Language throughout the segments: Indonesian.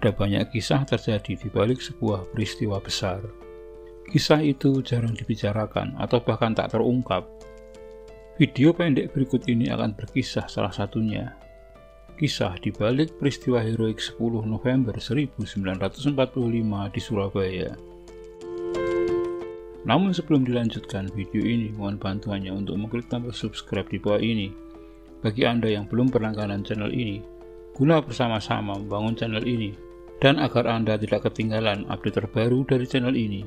Ada banyak kisah terjadi di balik sebuah peristiwa besar. Kisah itu jarang dibicarakan atau bahkan tak terungkap. Video pendek berikut ini akan berkisah salah satunya. Kisah di balik peristiwa heroik 10 November 1945 di Surabaya. Namun sebelum dilanjutkan video ini, mohon bantuannya untuk mengklik tombol subscribe di bawah ini. Bagi Anda yang belum berlangganan channel ini, guna bersama-sama membangun channel ini, dan agar Anda tidak ketinggalan update terbaru dari channel ini.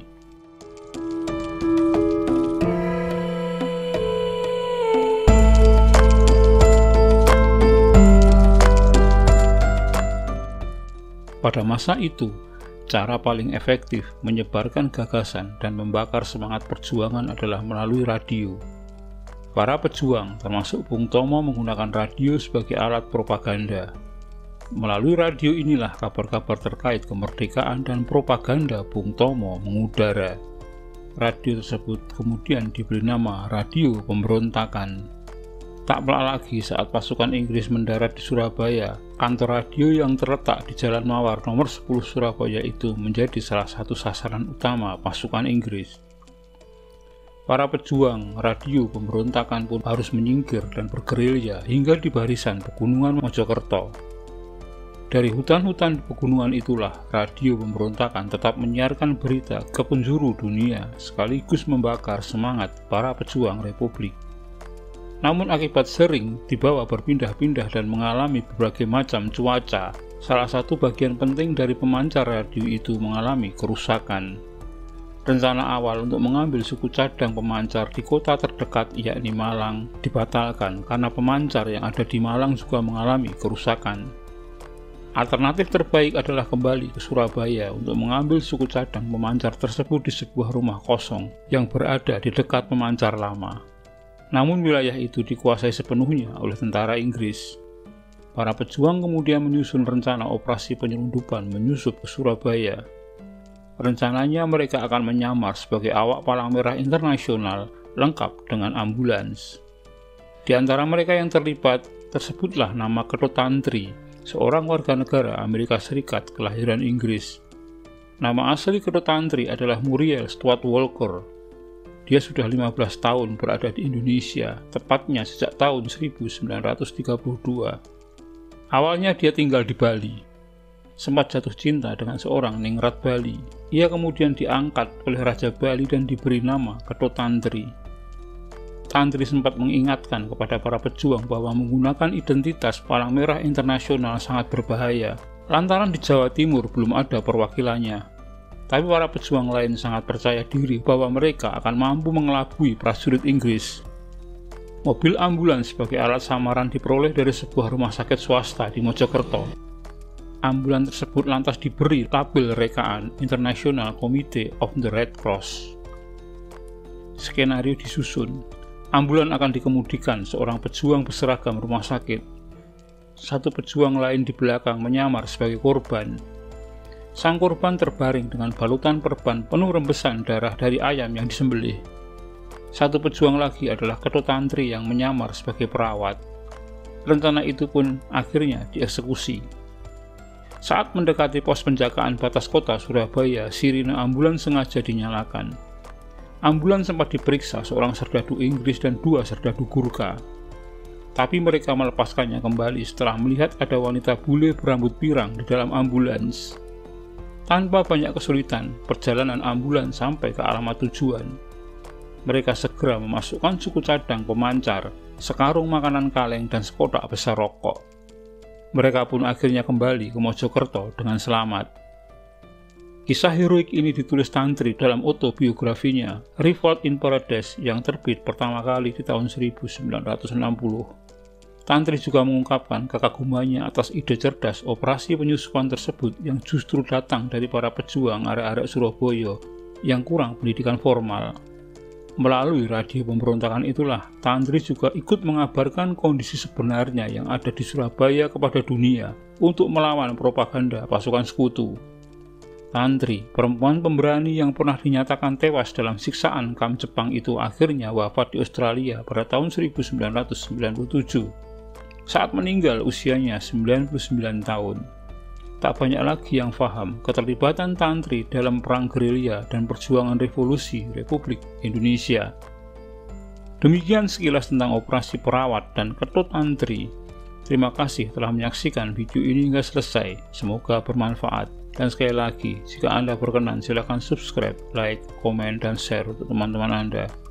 Pada masa itu, cara paling efektif menyebarkan gagasan dan membakar semangat perjuangan adalah melalui radio. Para pejuang, termasuk Bung Tomo, menggunakan radio sebagai alat propaganda. Melalui radio inilah kabar-kabar terkait kemerdekaan dan propaganda Bung Tomo mengudara. Radio tersebut kemudian diberi nama Radio Pemberontakan. Tak pelak lagi saat pasukan Inggris mendarat di Surabaya, kantor radio yang terletak di Jalan Mawar nomor 10 Surabaya itu menjadi salah satu sasaran utama pasukan Inggris. Para pejuang radio pemberontakan pun harus menyingkir dan bergerilya hingga di barisan pegunungan Mojokerto. Dari hutan-hutan pegunungan itulah radio pemberontakan tetap menyiarkan berita ke penjuru dunia sekaligus membakar semangat para pejuang Republik. Namun akibat sering dibawa berpindah-pindah dan mengalami berbagai macam cuaca, salah satu bagian penting dari pemancar radio itu mengalami kerusakan. Rencana awal untuk mengambil suku cadang pemancar di kota terdekat yakni Malang dibatalkan karena pemancar yang ada di Malang juga mengalami kerusakan. Alternatif terbaik adalah kembali ke Surabaya untuk mengambil suku cadang pemancar tersebut di sebuah rumah kosong yang berada di dekat pemancar lama. Namun wilayah itu dikuasai sepenuhnya oleh tentara Inggris. Para pejuang kemudian menyusun rencana operasi penyelundupan menyusup ke Surabaya. Rencananya mereka akan menyamar sebagai awak Palang Merah Internasional lengkap dengan ambulans. Di antara mereka yang terlibat tersebutlah nama Ketut Tantri, seorang warga negara Amerika Serikat kelahiran Inggris. Nama asli Ketut Tantri adalah Muriel Stuart Walker. Dia sudah 15 tahun berada di Indonesia, tepatnya sejak tahun 1932. Awalnya dia tinggal di Bali. Sempat jatuh cinta dengan seorang ningrat Bali. Ia kemudian diangkat oleh Raja Bali dan diberi nama Ketut Tantri. Tantri sempat mengingatkan kepada para pejuang bahwa menggunakan identitas Palang Merah Internasional sangat berbahaya, lantaran di Jawa Timur belum ada perwakilannya. Tapi para pejuang lain sangat percaya diri bahwa mereka akan mampu mengelabui prajurit Inggris. Mobil ambulans sebagai alat samaran diperoleh dari sebuah rumah sakit swasta di Mojokerto. Ambulans tersebut lantas diberi label rekaan International Committee of the Red Cross. Skenario disusun. Ambulans akan dikemudikan seorang pejuang berseragam rumah sakit. Satu pejuang lain di belakang menyamar sebagai korban. Sang korban terbaring dengan balutan perban penuh rembesan darah dari ayam yang disembelih. Satu pejuang lagi adalah Ketut Tantri yang menyamar sebagai perawat. Rencana itu pun akhirnya dieksekusi. Saat mendekati pos penjagaan batas kota Surabaya, sirine ambulans sengaja dinyalakan. Ambulans sempat diperiksa seorang serdadu Inggris dan 2 serdadu Gurkha. Tapi mereka melepaskannya kembali setelah melihat ada wanita bule berambut pirang di dalam ambulans. Tanpa banyak kesulitan, perjalanan ambulans sampai ke alamat tujuan. Mereka segera memasukkan suku cadang pemancar, sekarung makanan kaleng, dan sekotak besar rokok. Mereka pun akhirnya kembali ke Mojokerto dengan selamat. Kisah heroik ini ditulis Tantri dalam autobiografinya Revolt in Paradise yang terbit pertama kali di tahun 1960. Tantri juga mengungkapkan kekagumannya atas ide cerdas operasi penyusupan tersebut yang justru datang dari para pejuang arek-arek Surabaya yang kurang pendidikan formal. Melalui radio pemberontakan itulah, Tantri juga ikut mengabarkan kondisi sebenarnya yang ada di Surabaya kepada dunia untuk melawan propaganda pasukan sekutu. Tantri, perempuan pemberani yang pernah dinyatakan tewas dalam siksaan KAM Jepang itu akhirnya wafat di Australia pada tahun 1997. Saat meninggal usianya 99 tahun. tak banyak lagi yang paham keterlibatan Tantri dalam perang gerilya dan perjuangan revolusi Republik Indonesia. Demikian sekilas tentang operasi Perawat dan Ketut Antri. Terima kasih telah menyaksikan video ini hingga selesai. Semoga bermanfaat. Dan sekali lagi, jika Anda berkenan, silakan subscribe, like, komen, dan share untuk teman-teman Anda.